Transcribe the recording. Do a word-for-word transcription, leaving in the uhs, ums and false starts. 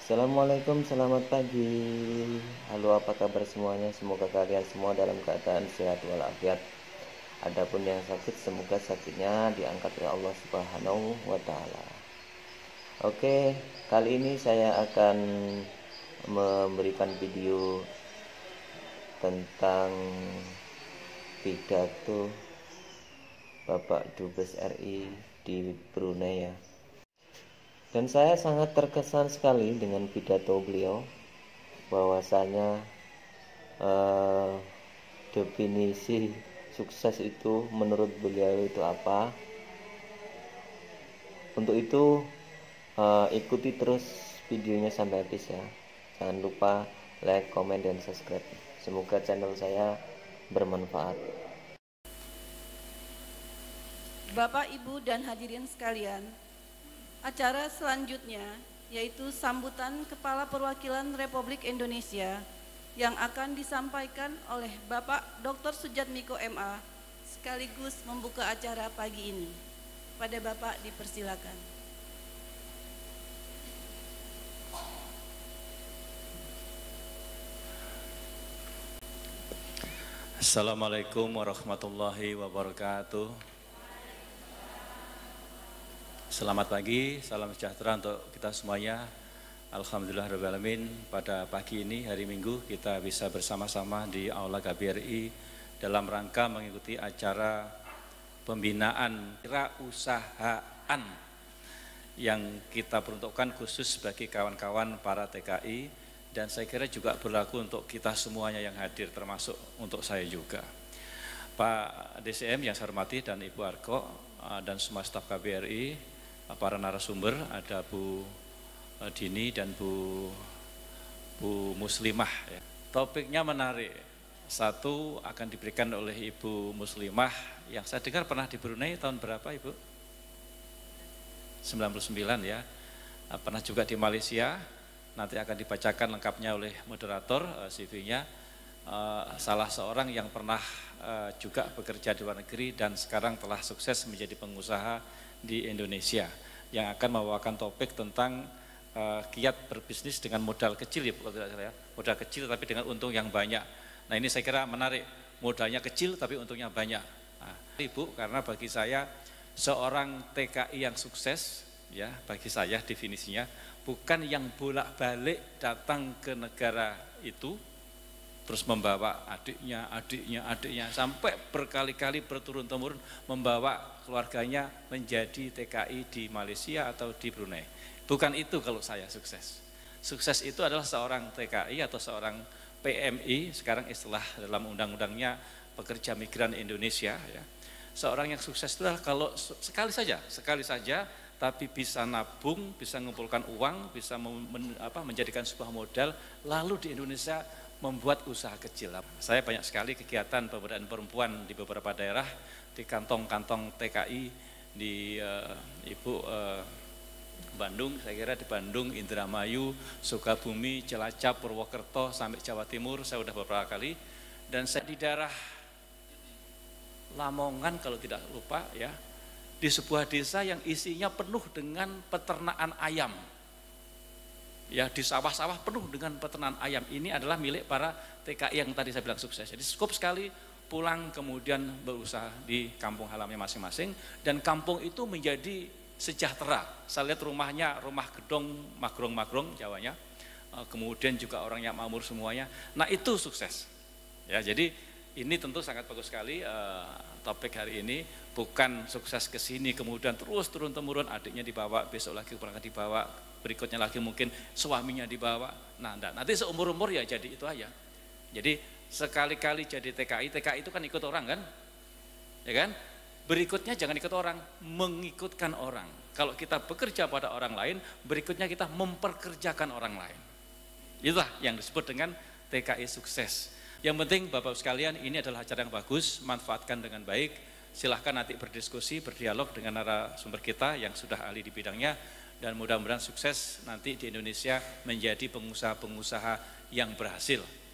Assalamualaikum, selamat pagi. Halo, apa kabar semuanya? Semoga kalian semua dalam keadaan sehat walafiat. Adapun yang sakit, semoga sakitnya diangkat oleh Allah Subhanahu wa Ta'ala. Oke, kali ini saya akan memberikan video tentang pidato Bapak Dubes R I di Brunei ya. Dan saya sangat terkesan sekali dengan pidato beliau, bahwasanya eh, definisi sukses itu menurut beliau itu apa. Untuk itu eh, ikuti terus videonya sampai habis ya. Jangan lupa like, comment, dan subscribe. Semoga channel saya bermanfaat. Bapak, Ibu, dan hadirin sekalian, acara selanjutnya yaitu sambutan Kepala Perwakilan Republik Indonesia yang akan disampaikan oleh Bapak Doktor Sujatmiko M A sekaligus membuka acara pagi ini. Pada Bapak dipersilakan. Assalamualaikum warahmatullahi wabarakatuh. Selamat pagi, salam sejahtera untuk kita semuanya. Alhamdulillahirabbil alamin, pada pagi ini hari Minggu kita bisa bersama-sama di Aula K B R I dalam rangka mengikuti acara pembinaan kewirausahaan yang kita peruntukkan khusus bagi kawan-kawan para T K I, dan saya kira juga berlaku untuk kita semuanya yang hadir, termasuk untuk saya juga. Pak D C M yang saya hormati dan Ibu Arko dan semua staf K B R I, para narasumber, ada Bu Dini dan Bu Bu Muslimah ya. Topiknya menarik. Satu akan diberikan oleh Ibu Muslimah yang saya dengar pernah di Brunei tahun berapa Ibu? sembilan puluh sembilan ya. Pernah juga di Malaysia. Nanti akan dibacakan lengkapnya oleh moderator C V-nya. Salah seorang yang pernah juga bekerja di luar negeri dan sekarang telah sukses menjadi pengusaha di Indonesia, yang akan membawakan topik tentang uh, kiat berbisnis dengan modal kecil ya, kalau tidak salah ya, modal kecil tapi dengan untung yang banyak. Nah ini saya kira menarik, modalnya kecil tapi untungnya banyak. Nah, Ibu, karena bagi saya seorang T K I yang sukses ya, bagi saya definisinya bukan yang bolak-balik datang ke negara itu terus membawa adiknya, adiknya, adiknya, sampai berkali-kali berturun-temurun membawa keluarganya menjadi T K I di Malaysia atau di Brunei. Bukan itu kalau saya sukses. Sukses itu adalah seorang T K I atau seorang P M I, sekarang istilah dalam undang-undangnya pekerja migran Indonesia ya. Seorang yang sukses itu adalah kalau sekali saja, sekali saja tapi bisa nabung, bisa mengumpulkan uang, bisa men, apa, menjadikan sebuah modal, lalu di Indonesia membuat usaha kecil. Saya banyak sekali kegiatan pemberdayaan perempuan di beberapa daerah, di kantong-kantong T K I, di uh, Ibu uh, Bandung, saya kira di Bandung, Indramayu, Sukabumi, Cilacap, Purwokerto, sampai Jawa Timur, saya sudah beberapa kali. Dan saya di daerah Lamongan kalau tidak lupa ya, di sebuah desa yang isinya penuh dengan peternakan ayam. Ya, di sawah-sawah penuh dengan peternakan ayam. Ini adalah milik para T K I yang tadi saya bilang sukses. Jadi cukup sekali pulang kemudian berusaha di kampung halamannya masing-masing, dan kampung itu menjadi sejahtera. Saya lihat rumahnya rumah gedong, magrong-magrong Jawanya, kemudian juga orang yang makmur semuanya. Nah itu sukses. Ya, jadi ini tentu sangat bagus sekali uh, topik hari ini. Bukan sukses ke sini kemudian terus turun-temurun, adiknya dibawa, besok lagi berangkat dibawa, berikutnya lagi mungkin suaminya dibawa. Nah, nanti seumur-umur ya jadi itu aja. Jadi sekali-kali jadi T K I, T K I itu kan ikut orang kan? Ya kan? Berikutnya jangan ikut orang, mengikutkan orang. Kalau kita bekerja pada orang lain, berikutnya kita memperkerjakan orang lain. Itulah yang disebut dengan T K I sukses. Yang penting Bapak sekalian, ini adalah acara yang bagus, manfaatkan dengan baik. Silahkan nanti berdiskusi, berdialog dengan narasumber kita yang sudah ahli di bidangnya, dan mudah-mudahan sukses nanti di Indonesia menjadi pengusaha-pengusaha yang berhasil.